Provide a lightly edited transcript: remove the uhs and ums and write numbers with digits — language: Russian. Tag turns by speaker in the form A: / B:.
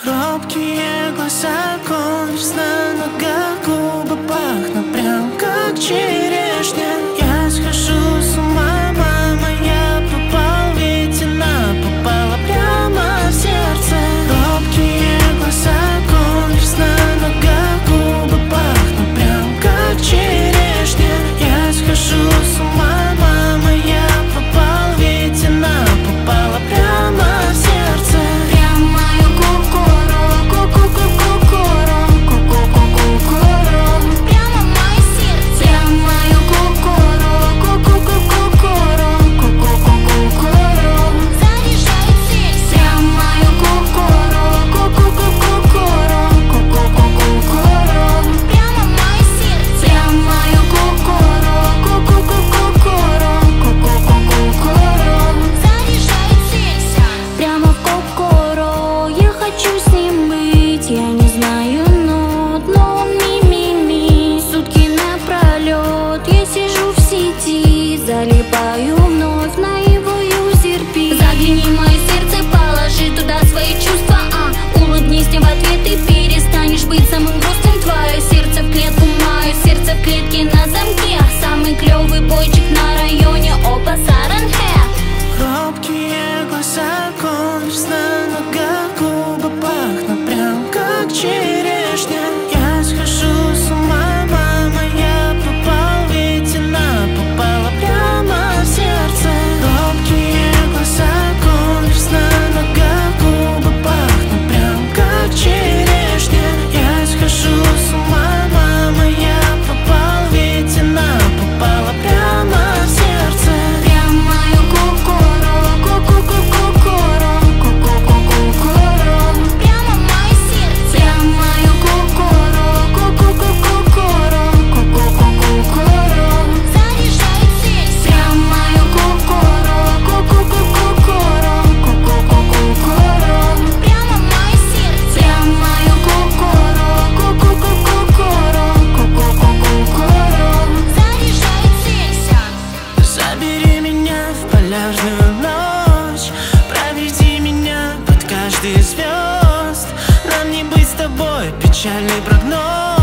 A: Робкие глаза, конверсна нога, губы пахнут прям как черешня. Я схожу с ума, мама, я попал, ведь она попала прямо в сердце. Робкие глаза, конверсна нога, губы пахнут прям как черешня. Я схожу с ума, мама, я попал, ведь она попала прямо в сердце.
B: Залипаю вновь на его юзерпи. Загляни в мое сердце, положи туда свои чувства, улыбнись мне в ответ и перестанешь быть самым грустным. Твое сердце в клетку, мое сердце в клетке на замке. Самый клевый бойчик на районе, опа, Саранхэ.
A: Робкие глаза, конверсна нога, губы пахнут прям как черешня. Я схожу с ума, мама, я попал, ведь она попала прямо в сердце. Робкие глаза, конверсна нога, губы пахнут прям как черешня. Я схожу с ума, мама, я попал, ведь она попала прямо в сердце.
B: Прям мою кукуру, ку-ку-ку-кукуру, ку-ку-ку-кукуру. Прямо в мое сердце. Прям мою кукуру, ку-ку-ку-кукуру, ку-ку-ку-кукуру. Заряжает цель. Прям мою кукуру, ку-ку-ку-кукуру, ку-ку-ку-кукуру. Прямо в мое сердце. Прям мою кукуру, ку-ку-ку-кукуру, ку-ку-ку-кукуру. Заряжает цель.
A: Забери меня в полярную ночь, проведи меня под каждый звезд. Нам не быть с тобой, печальный прогноз.